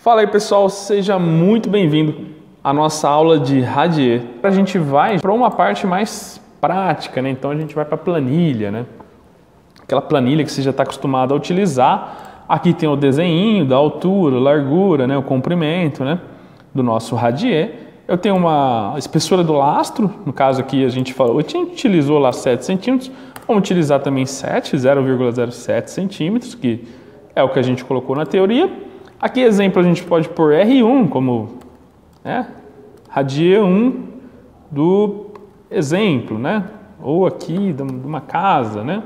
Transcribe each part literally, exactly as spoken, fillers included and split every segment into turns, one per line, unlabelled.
Fala aí pessoal, seja muito bem-vindo à nossa aula de Radier. A gente vai para uma parte mais prática, né? Então a gente vai para a planilha, né? Aquela planilha que você já está acostumado a utilizar. Aqui tem o desenho da altura, largura, né? O comprimento, né? Do nosso Radier. Eu tenho uma espessura do lastro, no caso aqui a gente falou, a gente utilizou lá sete centímetros, vamos utilizar também sete, zero vírgula zero sete centímetros, que é o que a gente colocou na teoria. Aqui, exemplo, a gente pode pôr R um como né, Radier um do exemplo, né? Ou aqui de uma casa, né?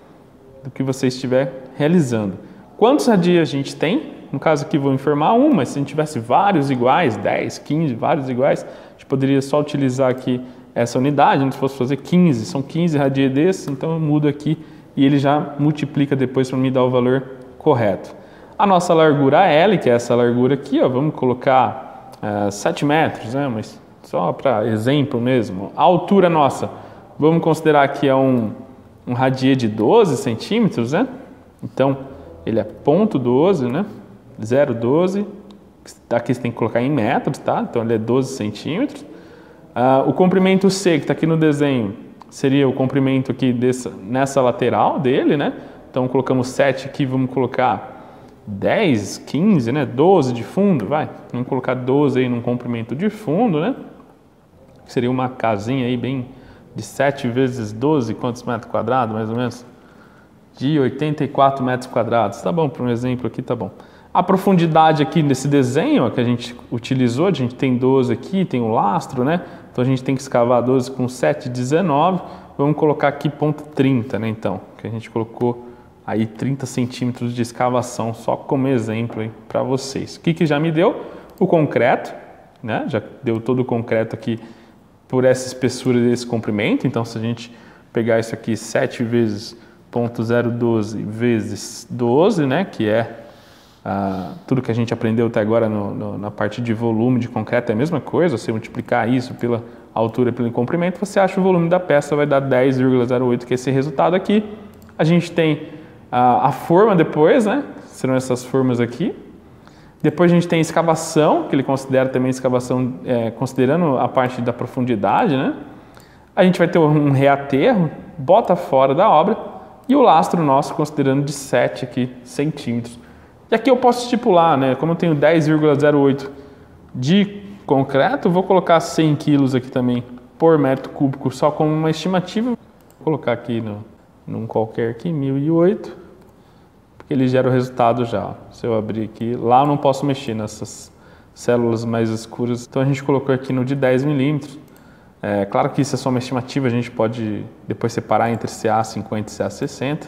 Do que você estiver realizando. Quantos Radier a gente tem? No caso aqui vou informar um, mas se a gente tivesse vários iguais, dez, quinze, vários iguais, a gente poderia só utilizar aqui essa unidade, se fosse fazer quinze, são quinze Radier desses, então eu mudo aqui e ele já multiplica depois para me dar o valor correto. A nossa largura L, que é essa largura aqui, ó, vamos colocar uh, sete metros, né? Mas só para exemplo mesmo. A altura nossa, vamos considerar que é um, um Radier de doze centímetros, né? Então, ele é ponto doze, né? zero vírgula doze. Aqui você tem que colocar em metros, tá? Então, ele é doze centímetros. Uh, o comprimento C, que está aqui no desenho, seria o comprimento aqui dessa, nessa lateral dele, né? Então, colocamos sete aqui, vamos colocar dez, quinze, né? doze de fundo, vai. Vamos colocar doze aí num comprimento de fundo, né? Seria uma casinha aí bem de sete vezes doze, quantos metros quadrados, mais ou menos? De oitenta e quatro metros quadrados. Tá bom, para um exemplo aqui, tá bom. A profundidade aqui nesse desenho ó, que a gente utilizou, a gente tem doze aqui, tem o lastro, né? Então a gente tem que escavar doze com sete, dezenove. Vamos colocar aqui ponto trinta, né? Então, que a gente colocou aí trinta centímetros de escavação, só como exemplo aí para vocês. O que, que já me deu? O concreto, né? Já deu todo o concreto aqui por essa espessura desse comprimento. Então, se a gente pegar isso aqui, sete vezes ponto zero doze vezes doze, né? Que é ah, tudo que a gente aprendeu até agora no, no, na parte de volume de concreto, é a mesma coisa. Você multiplicar isso pela altura e pelo comprimento, você acha o volume da peça, vai dar dez vírgula zero oito, que é esse resultado aqui. A gente tem a forma depois, né? Serão essas formas aqui. Depois a gente tem escavação, que ele considera também escavação, é, considerando a parte da profundidade, né? A gente vai ter um reaterro, bota fora da obra, e o lastro nosso, considerando de sete aqui, centímetros. E aqui eu posso estipular, né? Como eu tenho dez vírgula zero oito de concreto, vou colocar cem quilos aqui também por metro cúbico, só como uma estimativa. Vou colocar aqui no, num qualquer aqui, mil e oito. Porque ele gera o resultado já. Se eu abrir aqui, lá eu não posso mexer nessas células mais escuras. Então a gente colocou aqui no de dez milímetros. É, claro que isso é só uma estimativa, a gente pode depois separar entre C A cinquenta e C A sessenta,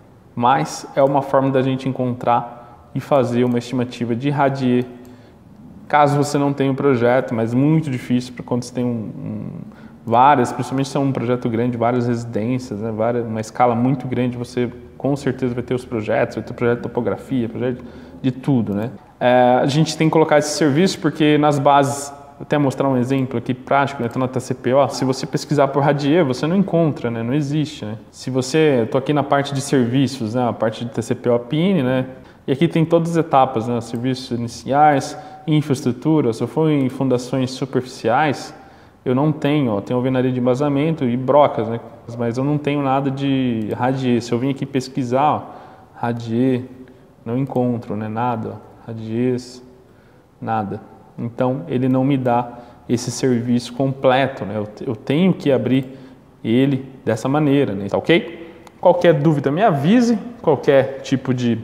mas é uma forma da gente encontrar e fazer uma estimativa de Radier, caso você não tenha um projeto, mas muito difícil para quando você tem um, um, várias, principalmente se é um projeto grande, várias residências, né, várias, uma escala muito grande, você com certeza vai ter os projetos, vai ter projeto de topografia, projeto de tudo, né? É, a gente tem que colocar esse serviço porque nas bases, vou até mostrar um exemplo aqui prático, né? Tô na T C P O, se você pesquisar por Radier, você não encontra, né? Não existe, né? Se você, eu tô aqui na parte de serviços, né? A parte de T C P O P I N, né? E aqui tem todas as etapas, né? Serviços iniciais, infraestrutura, se eu for em fundações superficiais, eu não tenho, ó, tenho alvenaria de embasamento e brocas, né? Mas eu não tenho nada de Radier. Se eu vim aqui pesquisar, ó, Radier, não encontro, né? Nada, ó, Radiers, nada. Então, ele não me dá esse serviço completo, né? Eu, eu tenho que abrir ele dessa maneira, né? Tá ok? Qualquer dúvida me avise, qualquer tipo de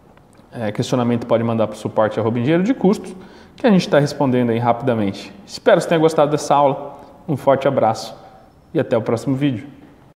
é, questionamento pode mandar para o suporte arroba engenheiro de custos, que a gente está respondendo aí rapidamente. Espero que você tenha gostado dessa aula. Um forte abraço e até o próximo vídeo.